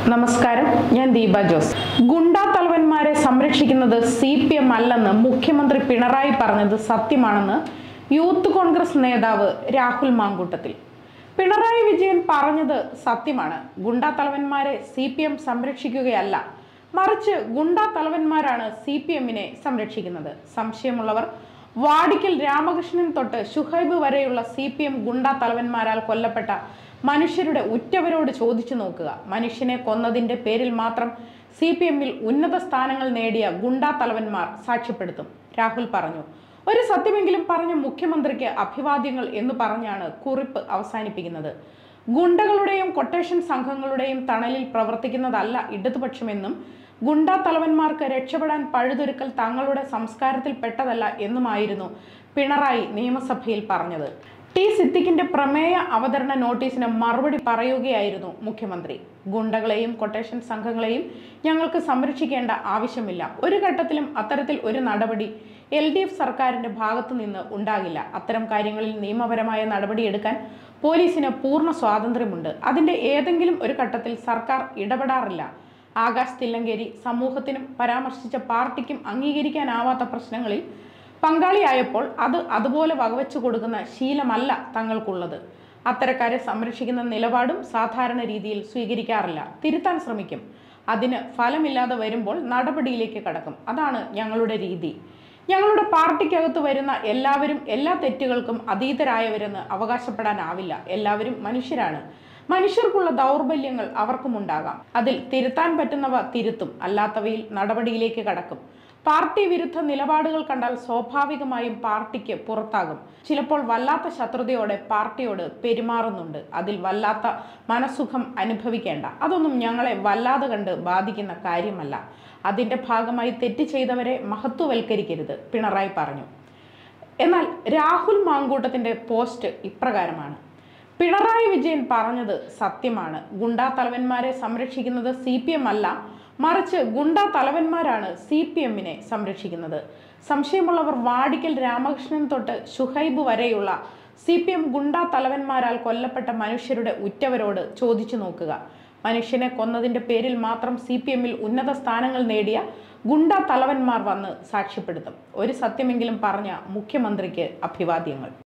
നമസ്കാരം, ഞാൻ ദീപ ജോസ്. ഗുണ്ടാ തലവന്മാരെ സംരക്ഷിക്കുന്നത് CPM അല്ലെന്ന് മുഖ്യമന്ത്രി പിണറായി പറഞ്ഞത് സത്യമാണെന്ന് യൂത്ത് കോൺഗ്രസ് നേതാവ് രാഹുൽ മാങ്കൂട്ടത്തിൽ. പിണറായി വിജയൻ പറഞ്ഞത് സത്യമാണ്. ഗുണ്ടാ തലവന്മാരെ CPM സംരക്ഷിക്കുകയല്ല, മറിച്ച് ഗുണ്ടാ തലവന്മാരാണ് CPM-നെ സംരക്ഷിക്കുന്നത്. സംശയമുള്ളവർ വാടിക്കൽ രാമകൃഷ്ണൻ തൊട്ട് ഷുഹൈബ് വരെയുള്ള CPM ഗുണ്ടാ തലവന്മാരാൽ കൊല്ലപ്പെട്ട മനുഷ്യരുടെ ഉറ്റവരോട് ചോദിച്ചു നോക്കുക. മനുഷ്യനെ കൊന്നതിന്റെ പേരിൽ മാത്രം CPM-ൽ ഉന്നത സ്ഥാനങ്ങൾ നേടിയ ഗുണ്ടാ തലവന്മാർ സാക്ഷ്യപ്പെടുത്തും, രാഹുൽ പറഞ്ഞു. ഒരു സത്യമെങ്കിലും പറഞ്ഞ മുഖ്യമന്ത്രിക്ക് അഭിവാദ്യങ്ങൾ എന്ന് പറഞ്ഞാണ് കുറിപ്പ് അവസാനിപ്പിക്കുന്നത്. ഗുണ്ടകളുടെയും കൊട്ടേഷൻ സംഘങ്ങളുടെയും തണലിൽ പ്രവർത്തിക്കുന്നതല്ല ഇടതുപക്ഷമെന്നും ഗുണ്ടാ തലവന്മാർക്ക് രക്ഷപ്പെടാൻ പഴുതൊരുക്കൽ തങ്ങളുടെ സംസ്കാരത്തിൽ പെട്ടതല്ല എന്നുമായിരുന്നു പിണറായി നിയമസഭയിൽ പറഞ്ഞത്. ടി സിദ്ദിഖിന്റെ പ്രമേയ അവതരണ നോട്ടീസിന് മറുപടി പറയുകയായിരുന്നു മുഖ്യമന്ത്രി. ഗുണ്ടകളെയും കൊട്ടേഷൻ സംഘങ്ങളെയും ഞങ്ങൾക്ക് സംരക്ഷിക്കേണ്ട ആവശ്യമില്ല. ഒരു ഘട്ടത്തിലും അത്തരത്തിൽ ഒരു നടപടി LDF സർക്കാരിന്റെ ഭാഗത്തു നിന്ന് ഉണ്ടാകില്ല. അത്തരം കാര്യങ്ങളിൽ നിയമപരമായ നടപടിയെടുക്കാൻ പോലീസിന് പൂർണ്ണ സ്വാതന്ത്ര്യമുണ്ട്. അതിന്റെ ഏതെങ്കിലും ഒരു ഘട്ടത്തിൽ സർക്കാർ ഇടപെടാറില്ല. ആകാശ് തില്ലങ്കേരി സമൂഹത്തിനും പരാമർശിച്ച പാർട്ടിക്കും അംഗീകരിക്കാനാവാത്ത പ്രശ്നങ്ങളിൽ പങ്കാളിയായപ്പോൾ അത് അതുപോലെ വകവെച്ചു കൊടുക്കുന്ന ശീലമല്ല തങ്ങൾക്കുള്ളത്. അത്തരക്കാരെ സംരക്ഷിക്കുന്ന നിലപാടും സാധാരണ രീതിയിൽ സ്വീകരിക്കാറില്ല. തിരുത്താൻ ശ്രമിക്കും. അതിന് ഫലമില്ലാതെ വരുമ്പോൾ നടപടിയിലേക്ക് കടക്കും. അതാണ് ഞങ്ങളുടെ രീതി. ഞങ്ങളുടെ പാർട്ടിക്കകത്ത് വരുന്ന എല്ലാവരും എല്ലാ തെറ്റുകൾക്കും അതീതരായവരെന്ന് അവകാശപ്പെടാനാവില്ല. എല്ലാവരും മനുഷ്യരാണ്. മനുഷ്യർക്കുള്ള ദൗർബല്യങ്ങൾ അവർക്കുമുണ്ടാകാം. അതിൽ തിരുത്താൻ പറ്റുന്നവ തിരുത്തും, അല്ലാത്തവയിൽ നടപടിയിലേക്ക് കടക്കും. പാർട്ടി വിരുദ്ധ നിലപാടുകൾ കണ്ടാൽ സ്വാഭാവികമായും പാർട്ടിക്ക് പുറത്താകും. ചിലപ്പോൾ വല്ലാത്ത ശത്രുതയോടെ പാർട്ടിയോട് പെരുമാറുന്നുണ്ട്. അതിൽ വല്ലാത്ത മനസുഖം അനുഭവിക്കേണ്ട. അതൊന്നും ഞങ്ങളെ വല്ലാതെ കണ്ട് ബാധിക്കുന്ന കാര്യമല്ല. അതിന്റെ ഭാഗമായി തെറ്റ് ചെയ്തവരെ മഹത്വവൽക്കരിക്കരുത്, പിണറായി പറഞ്ഞു. എന്നാൽ രാഹുൽ മാങ്കൂട്ടത്തിന്റെ പോസ്റ്റ് ഇപ്രകാരമാണ്: പിണറായി വിജയൻ പറഞ്ഞത് സത്യമാണ്. ഗുണ്ടാ തലവന്മാരെ സംരക്ഷിക്കുന്നത് CPM അല്ല, മറിച്ച് ഗുണ്ടാ തലവന്മാരാണ് CPM-നെ സംരക്ഷിക്കുന്നത്. സംശയമുള്ളവർ വാടിക്കൽ രാമകൃഷ്ണൻ തൊട്ട് ഷുഹൈബ് വരെയുള്ള CPM ഗുണ്ടാ തലവന്മാരാൽ കൊല്ലപ്പെട്ട മനുഷ്യരുടെ ഉറ്റവരോട് ചോദിച്ചു നോക്കുക. മനുഷ്യനെ കൊന്നതിന്റെ പേരിൽ മാത്രം CPM-ൽ ഉന്നത സ്ഥാനങ്ങൾ നേടിയ ഗുണ്ടാ തലവന്മാർ വന്ന് സാക്ഷ്യപ്പെടുത്തും. ഒരു സത്യമെങ്കിലും പറഞ്ഞ മുഖ്യമന്ത്രിക്ക് അഭിവാദ്യങ്ങൾ.